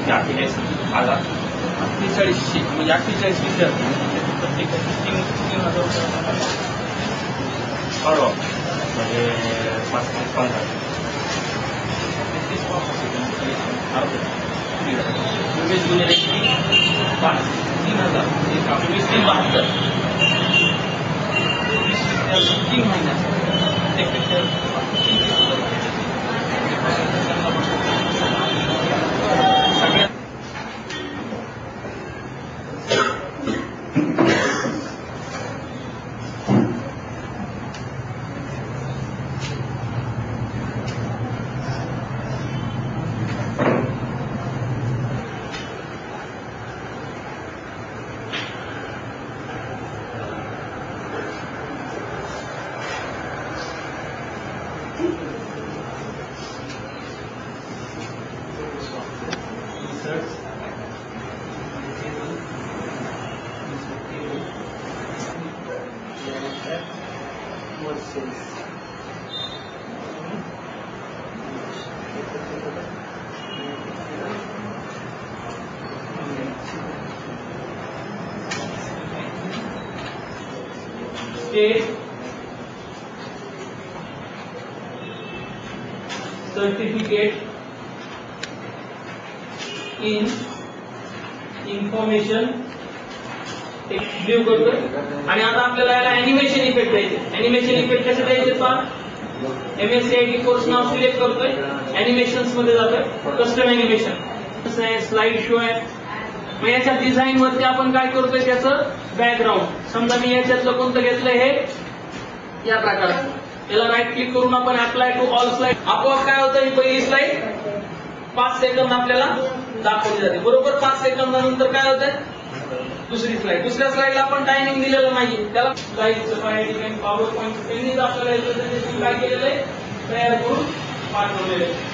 48 आला 48 म्हणजे 48 विद्यार्थी प्रत्येकाची 3,000 रुपये वाढवा म्हणजे 5 ते 15 24 गुणिले 5 3,000 24 ते 72 3 महिन्यात State certificate in information technique करतोय आणि आता आपल्याला याला ॲनिमेशन इफेक्ट द्यायचे. ॲनिमेशन इफेक्ट कसे द्यायचे पहा. MSCIT कोर्स नाव सिलेक्ट करतोय, ॲनिमेशन्स मध्ये जातोय, कस्टम ॲनिमेशन स्लाइड शो आहे. मग याच्या डिझाईन मध्ये आपण काय करतोय त्याचं बॅकग्राऊंड. समजा मी याच्यातलं कोणतं घेतलंय हे या प्रकारचं, याला राईट क्लिक करून आपण अप्लाय टू ऑल स्लाइड. आपोआप काय होतं, ही पहिली स्लाइड 5 सेकंद आपल्याला दाखवली जाते. बरोबर 5 सेकंदानंतर काय होतं दुसरी स्लाइड. दुसऱ्या स्लाइडला आपण टायमिंग दिलेलं नाही, त्याला स्लाइडचं काय ठिकाणी पॉवर पॉईंट त्यांनीच आपल्याला काय केलेलं आहे तयार करून पाठवलेलं आहे.